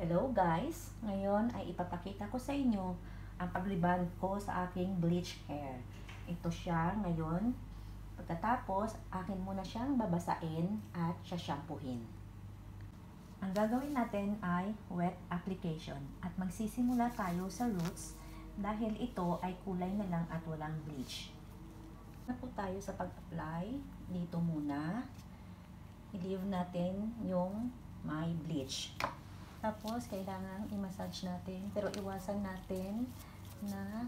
Hello guys! Ngayon ay ipapakita ko sa inyo ang pagliban ko sa aking bleach hair. Ito siya ngayon. Pagkatapos, akin muna siyang babasain at shampoohin. Ang gagawin natin ay wet application at magsisimula tayo sa roots dahil ito ay kulay na lang at walang bleach. Na po tayo sa pag-apply. Dito muna. I-leave natin yung may bleach. Tapos, kailangan i-massage natin. Pero iwasan natin na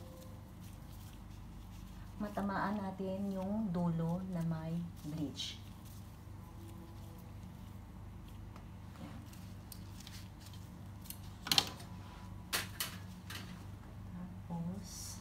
matamaan natin yung dulo na may bleach. Yan. Tapos,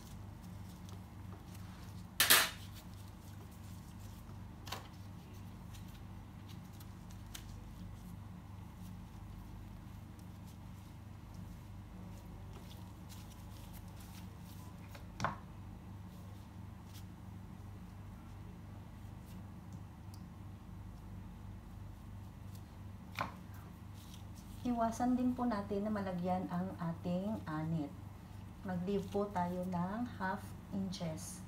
iwasan din po natin na malagyan ang ating anit. Mag-leave po tayo ng 1/2 inches.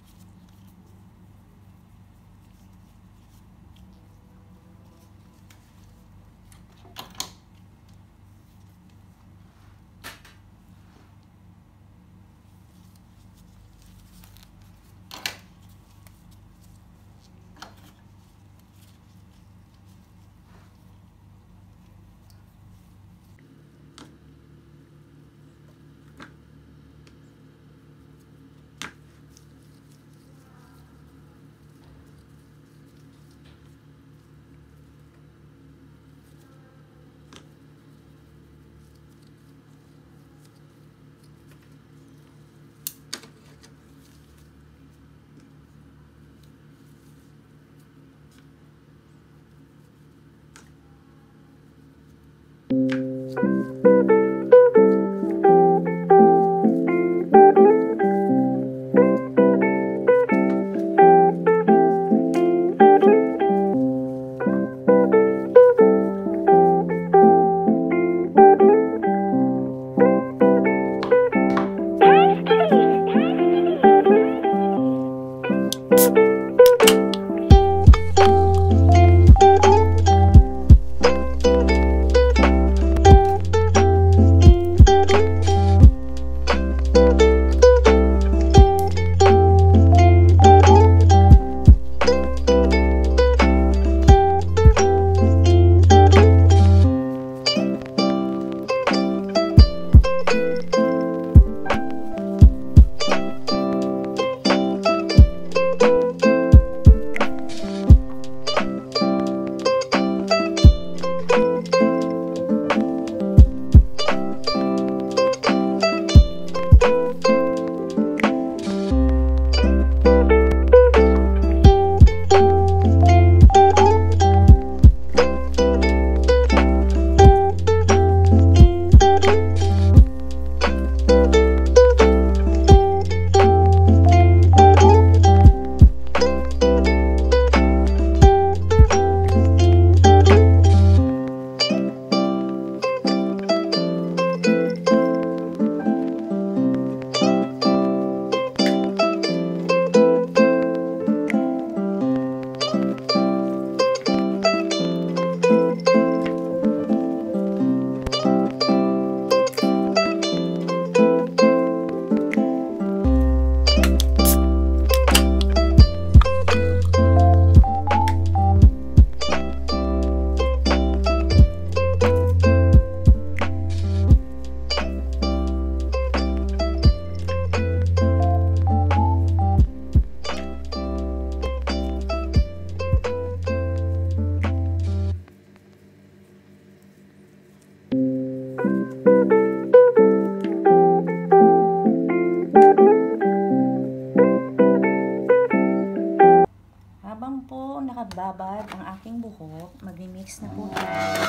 nakababad ang aking buhok, mag-mix na po tayo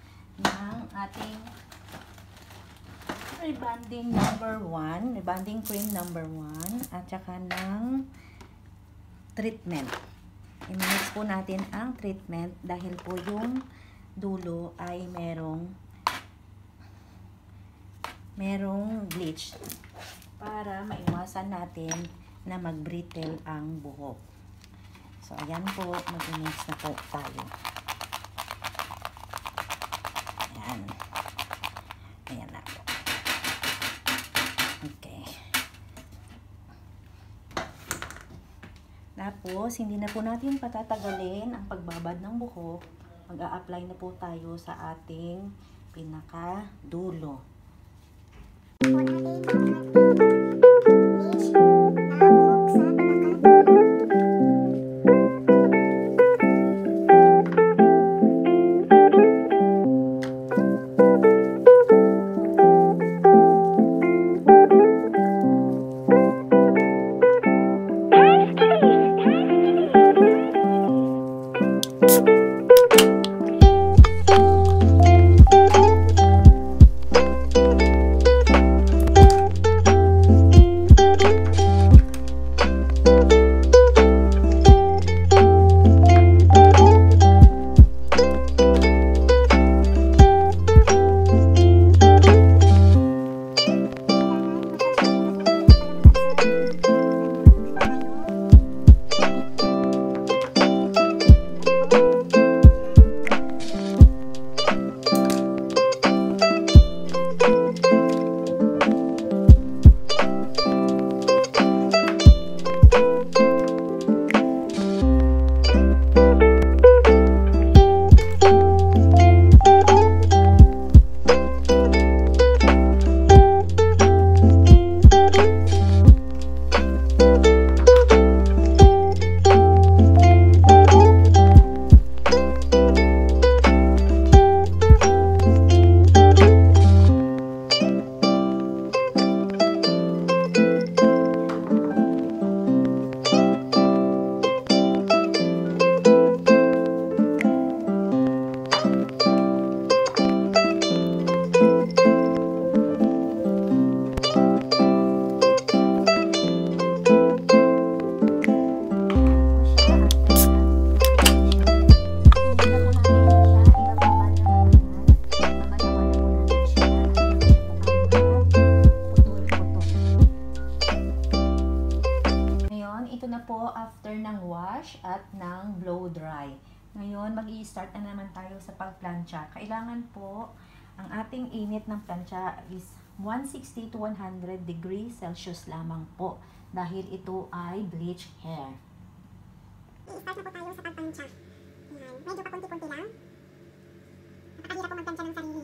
ng ating rebonding number 1, rebonding cream number 1, at saka ng treatment. I-mix po natin ang treatment dahil po yung dulo ay merong merong bleach para maiwasan natin na mag-brittle ang buhok. So, ayan po, mag-mix na po tayo. Ayan. Ayan na po. Okay. Tapos, hindi na po natin patatagalin ang pagbabad ng buhok. Mag-a-apply na po tayo sa ating pinaka-dulo. After ng wash at ng blow dry. Ngayon, mag-i-start na naman tayo sa pagplancha. Kailangan po, ang ating init ng plancha is 160 to 100 degrees Celsius lamang po. Dahil ito ay bleach hair. I-start na po tayo sa pagplancha. Medyo pakunti-kunti lang. Napakahirap po magplancha ng sarili.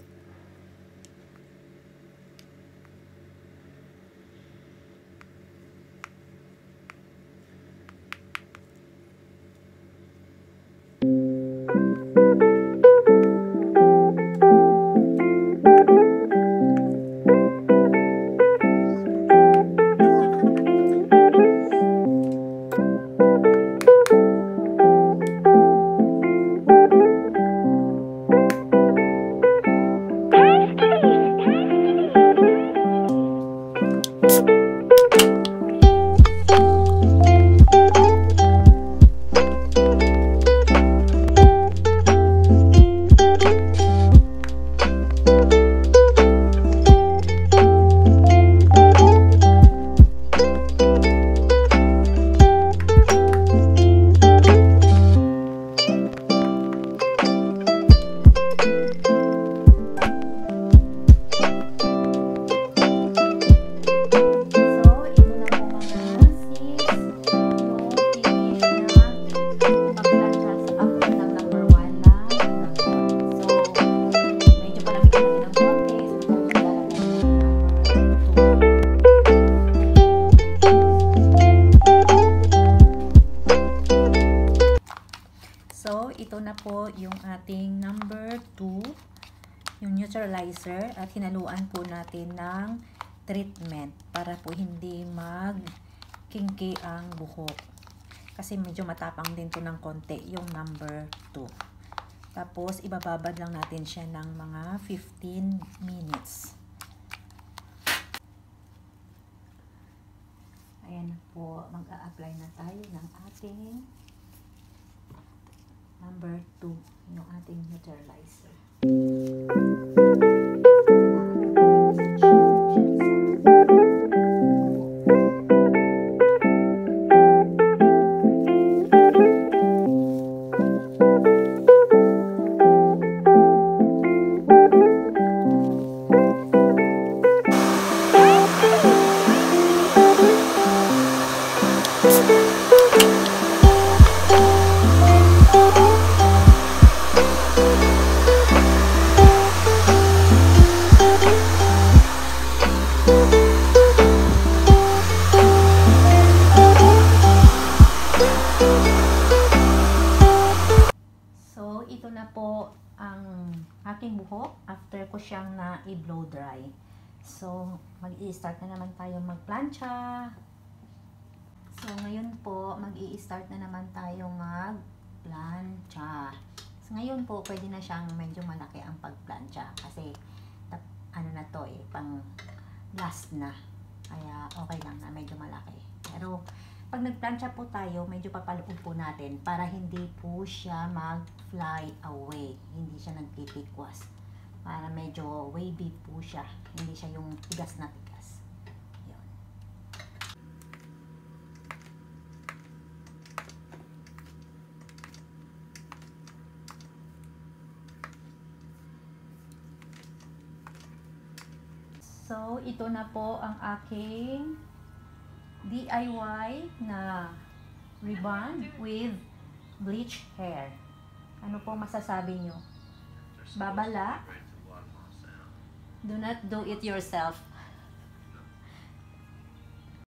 ito na po yung ating number 2, yung neutralizer, at hinaluan po natin ng treatment para po hindi mag-kinky ang buhok. Kasi medyo matapang din to ng konti yung number 2. Tapos, ibababad lang natin siya ng mga 15 minutes. Ayan po, mag-a-apply na tayo ng ating number 2, yung ating neutralizer. aking buhok after ko siyang na i-blow dry. So, mag-i-start na naman tayo magplancha. So, ngayon po, mag-i-start na naman tayo magplancha. So, ngayon po, pwede na siyang medyo malaki ang pagplancha. Kasi, ano na to pang last na. Kaya, okay lang na medyo malaki. Pero, pag nagplancha po tayo, medyo papaloob po natin para hindi po siya mag-fly away. Hindi siya nagpipikwas. Para medyo wavy po siya. Hindi siya yung tigas na tigas. Yun. So, ito na po ang aking DIY na ribbon with bleach hair. Ano po masasabi nyo? Babala? Do not do it yourself.